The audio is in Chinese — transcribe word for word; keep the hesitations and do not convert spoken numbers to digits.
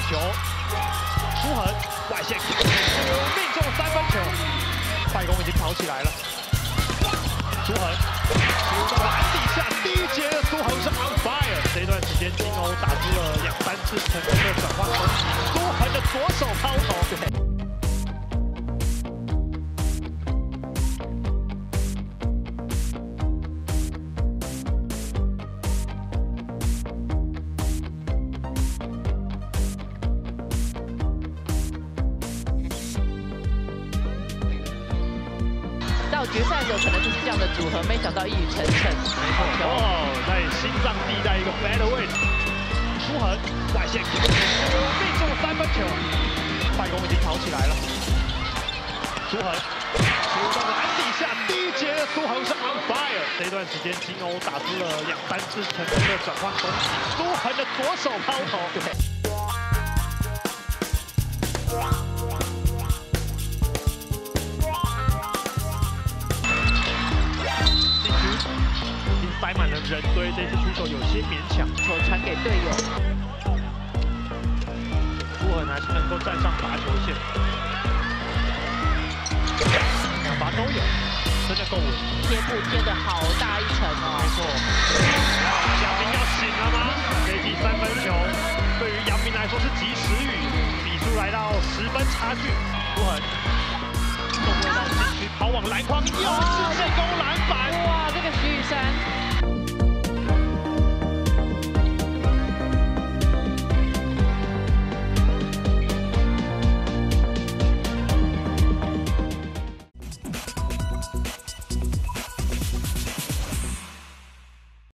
球，舒恒外线命中三分球，快攻已经跑起来了。舒恒球到篮底下，第一节的舒恒是 on fire。这一段时间，金欧打出了两三次成功的转换攻击，舒恒的左手抛投。 到决赛有可能就是这样的组合，没想到一语成谶。 没错，哦，在心脏地带一个 bad 位置，舒恒外线命中三分球，快攻已经跑起来了。舒恒球到篮底下，第一节的舒恒是 on fire。这一段时间，金欧打出了两三次成功的转换攻击，舒恒的左手抛投。对。 塞满了人堆，这次出手有些勉强， 球传给队友， 舒恒还是能够站上罚球线，两罚都有，真的够稳。 贴布贴的好大一层哦， 没错。杨明要醒了吗？这一记三分球对于杨明来说是及时雨，比数来到十分差距。舒恒动位到禁区，跑往篮筐，又是进攻篮板。 哇，这个徐宇珊。